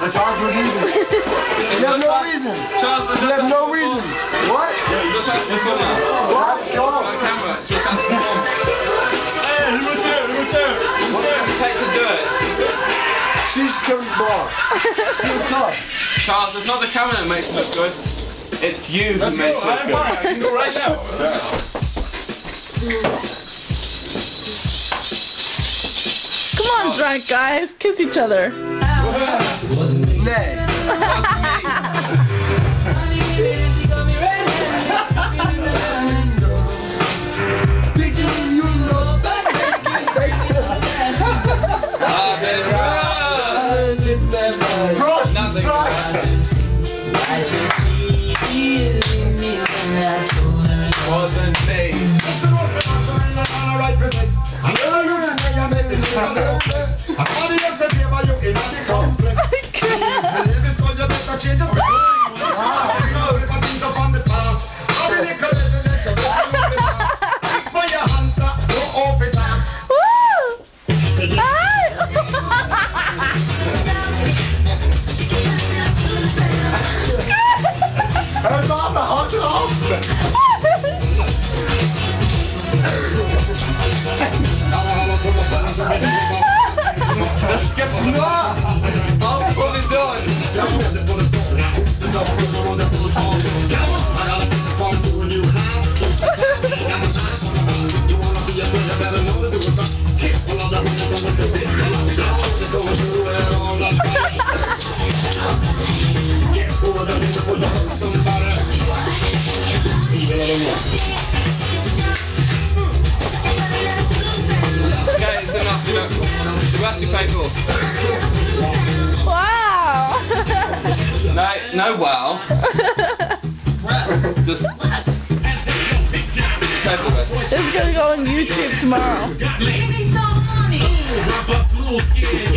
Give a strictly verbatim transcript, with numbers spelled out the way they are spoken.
Charles was reason. You have no reason. Charles, you have no reason. What? You're just asking for now. What? Charles. On camera, it's just asking for. Hey, who was here? Who was here? What's it going to take to do it? She's Tony's boss. She's tough. Charles, it's not the camera that makes it look good. It's you who Let's makes go. it look I'm good. fine. I can go right now. Come on, drunk guys, kiss each other. Nay. Wasn't me. Wow! No, no wow. Just It's gonna go on YouTube tomorrow.